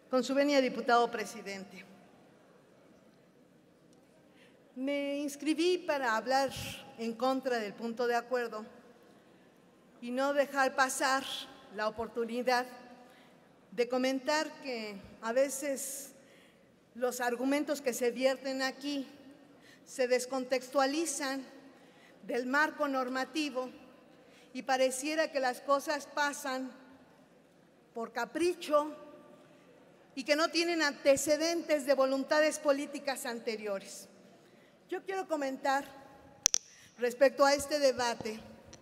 Con su venia, diputado presidente. Me inscribí para hablar en contra del punto de acuerdo y no dejar pasar la oportunidad de comentar que a veces los argumentos que se vierten aquí se descontextualizan del marco normativo y pareciera que las cosas pasan por capricho y que no tienen antecedentes de voluntades políticas anteriores. Yo quiero comentar respecto a este debate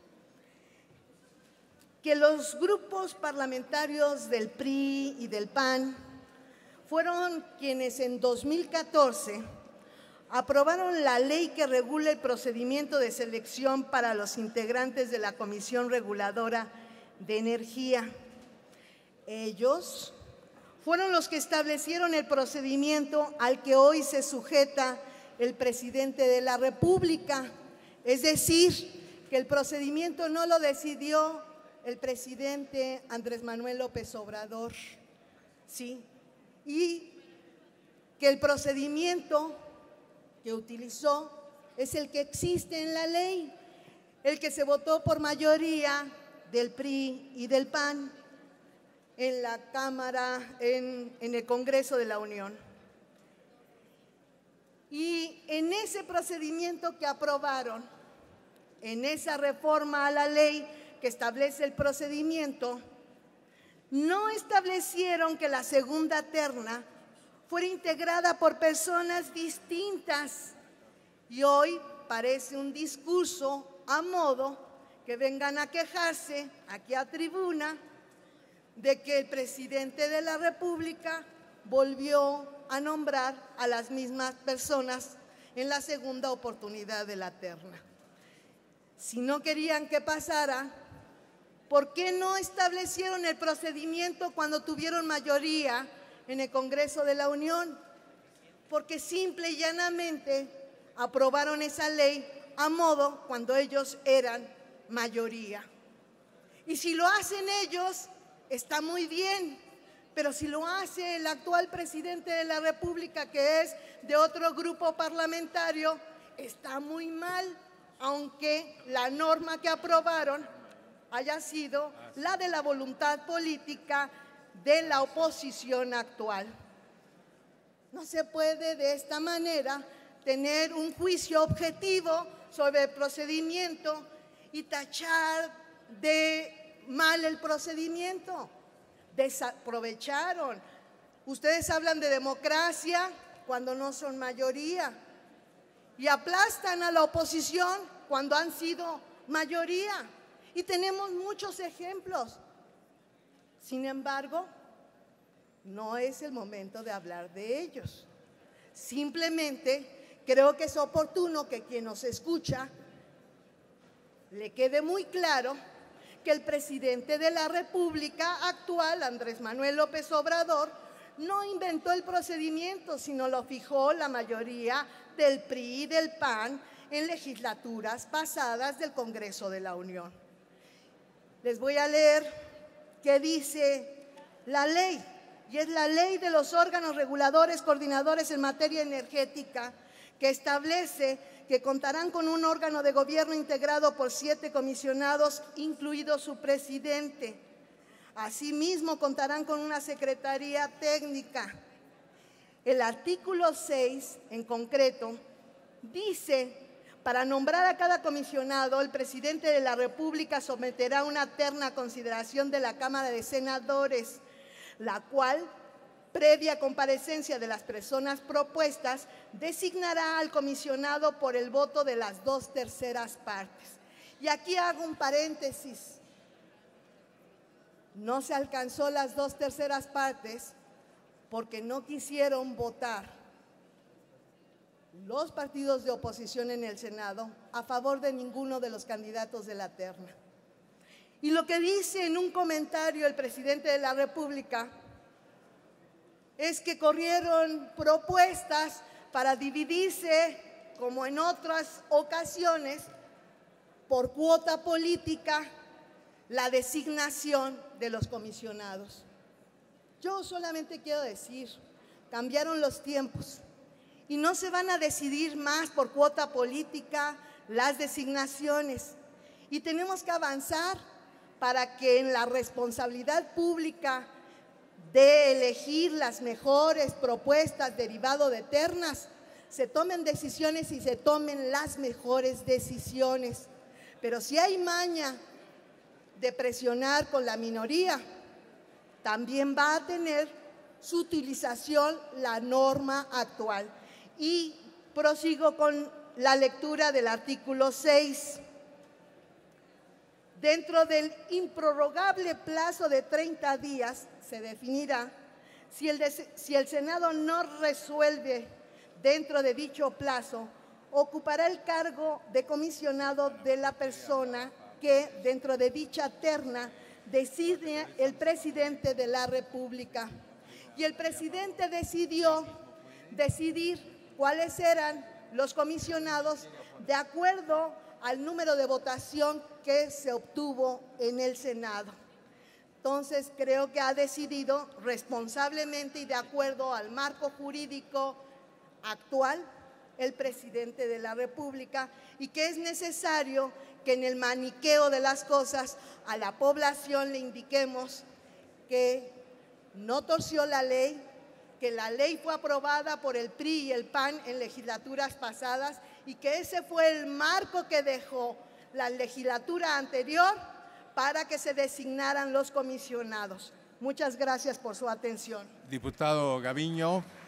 que los grupos parlamentarios del PRI y del PAN fueron quienes en 2014 aprobaron la ley que regula el procedimiento de selección para los integrantes de la Comisión Reguladora de Energía. Ellos fueron los que establecieron el procedimiento al que hoy se sujeta el presidente de la República. Es decir, que el procedimiento no lo decidió el presidente Andrés Manuel López Obrador, ¿sí? Y que el procedimiento que utilizó es el que existe en la ley, el que se votó por mayoría del PRI y del PAN en la Cámara, en el Congreso de la Unión. Y en ese procedimiento que aprobaron, en esa reforma a la ley que establece el procedimiento, no establecieron que la segunda terna fuera integrada por personas distintas. Y hoy parece un discurso a modo que vengan a quejarse aquí a tribuna de que el presidente de la República volvió a nombrar a las mismas personas en la segunda oportunidad de la terna. Si no querían que pasara, ¿por qué no establecieron el procedimiento cuando tuvieron mayoría en el Congreso de la Unión? Porque simple y llanamente aprobaron esa ley a modo cuando ellos eran mayoría. Y si lo hacen ellos, está muy bien, pero si lo hace el actual presidente de la República, que es de otro grupo parlamentario, está muy mal, aunque la norma que aprobaron haya sido la de la voluntad política de la oposición actual. No se puede de esta manera tener un juicio objetivo sobre el procedimiento y tachar de mal el procedimiento. Desaprovecharon. Ustedes hablan de democracia cuando no son mayoría y aplastan a la oposición cuando han sido mayoría. Y tenemos muchos ejemplos. Sin embargo, no es el momento de hablar de ellos. Simplemente creo que es oportuno que quien nos escucha le quede muy claro que el presidente de la República actual, Andrés Manuel López Obrador, no inventó el procedimiento, sino lo fijó la mayoría del PRI y del PAN en legislaturas pasadas del Congreso de la Unión. Les voy a leer qué dice la ley, y es la Ley de los órganos reguladores coordinadores en materia energética, que establece que contarán con un órgano de gobierno integrado por 7 comisionados, incluido su presidente. Asimismo, contarán con una secretaría técnica. El artículo 6, en concreto, dice: para nombrar a cada comisionado, el presidente de la República someterá una terna a consideración de la Cámara de Senadores, la cual, previa comparecencia de las personas propuestas, designará al comisionado por el voto de las 2/3 partes. Y aquí hago un paréntesis. No se alcanzó las 2/3 partes porque no quisieron votar los partidos de oposición en el Senado a favor de ninguno de los candidatos de la terna. Y lo que dice en un comentario el presidente de la República es que corrieron propuestas para dividirse, como en otras ocasiones, por cuota política, la designación de los comisionados. Yo solamente quiero decir, cambiaron los tiempos y no se van a decidir más por cuota política las designaciones. Y tenemos que avanzar para que en la responsabilidad pública de elegir las mejores propuestas derivado de ternas, se tomen decisiones y se tomen las mejores decisiones. Pero si hay maña de presionar con la minoría, también va a tener su utilización la norma actual. Y prosigo con la lectura del artículo 6. Dentro del improrrogable plazo de 30 días se definirá si el Senado no resuelve dentro de dicho plazo, ocupará el cargo de comisionado de la persona que dentro de dicha terna decide el presidente de la República. Y el presidente decidir cuáles eran los comisionados de acuerdo al número de votación que se obtuvo en el Senado. Entonces, creo que ha decidido responsablemente y de acuerdo al marco jurídico actual el presidente de la República, y que es necesario que en el maniqueo de las cosas a la población le indiquemos que no torció la ley, que la ley fue aprobada por el PRI y el PAN en legislaturas pasadas y que ese fue el marco que dejó la legislatura anterior para que se designaran los comisionados. Muchas gracias por su atención. Diputado Gaviño.